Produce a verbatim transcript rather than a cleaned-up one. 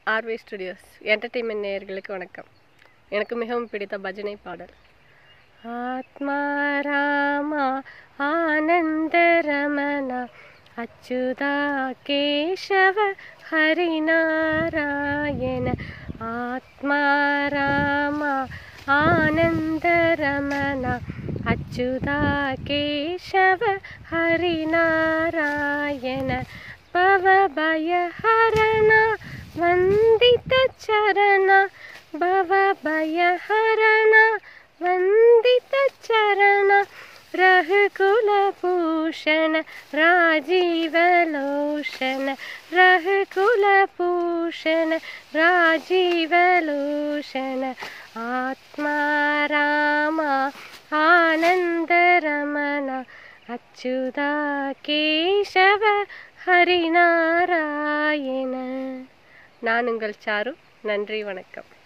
ஆர்வே studios entertainment நேயர்களுக்கு வணக்கம். எனக்கு மிகவும் பிடித்த பஜனை பாடல். ஆத்மா ராமா ஆனந்த ரமணா அச்சுதா கேசவ ஹரிநாராயண. ஆத்மா ராமா ஆனந்த ரமணா அச்சுதா கேசவ ஹரிநாராயண. பவபய ஹரண வந்தித சரண பவபய ஹரண வந்தித சரண. ரகுகுல பூஷண ராஜீவலோஷண ரகுகுல பூஷண ராஜீவலோஷண. ஆத்மா ராமா ஆனந்த ரமண அச்சுதா கேசவ ஹரிநாராயண. நான் உங்கள் சாரு. நன்றி, வணக்கம்.